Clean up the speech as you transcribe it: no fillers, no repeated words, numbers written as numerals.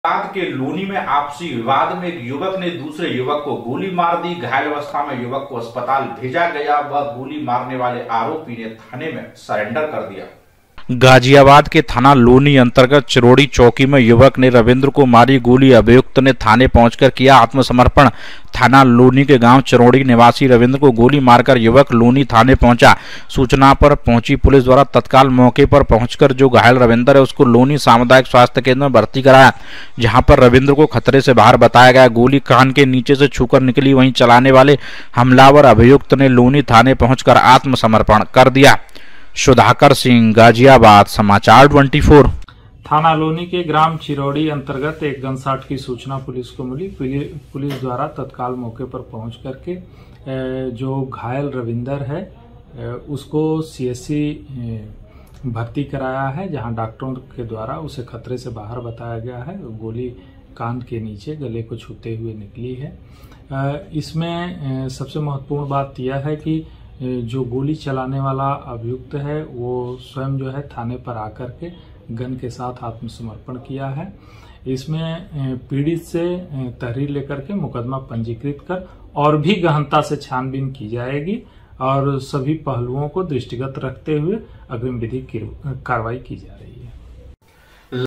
बाद के लोनी में आपसी विवाद में एक युवक ने दूसरे युवक को गोली मार दी। घायल अवस्था में युवक को अस्पताल भेजा गया। वह गोली मारने वाले आरोपी ने थाने में सरेंडर कर दिया। गाजियाबाद के थाना लोनी अंतर्गत चिरोड़ी चौकी में युवक ने रविंद्र को मारी गोली। अभियुक्त ने थाने पहुंचकर किया आत्मसमर्पण। थाना लोनी के गांव चिरोड़ी निवासी रविंद्र को गोली मारकर युवक लोनी थाने पहुंचा। सूचना पर पहुंची पुलिस द्वारा तत्काल मौके पर पहुंचकर जो घायल रविंद्र है उसको लोनी सामुदायिक स्वास्थ्य केंद्र में भर्ती कराया, जहां पर रविंद्र को खतरे से बाहर बताया गया। गोली कान के नीचे से छूकर निकली। वहीं चलाने वाले हमलावर अभियुक्त ने लोनी थाने पहुंचकर आत्मसमर्पण कर दिया। सुधाकर सिंह, गाजियाबाद, समाचार 24। थाना लोनी के ग्राम चिरौड़ी अंतर्गत एक गनशॉट की सूचना पुलिस को मिली। पुलिस द्वारा तत्काल मौके पर पहुंच करके जो घायल रविंदर है उसको सीएससी भर्ती कराया है, जहां डॉक्टरों के द्वारा उसे खतरे से बाहर बताया गया है। गोली कान के नीचे गले को छूते हुए निकली है। इसमें सबसे महत्वपूर्ण बात यह है कि जो गोली चलाने वाला अभियुक्त है वो स्वयं जो है थाने पर आकर के गन के साथ आत्मसमर्पण किया है। इसमें पीड़ित से तहरीर लेकर के मुकदमा पंजीकृत कर और भी गहनता से छानबीन की जाएगी और सभी पहलुओं को दृष्टिगत रखते हुए अग्रिम विधिक कार्रवाई की जा रही है।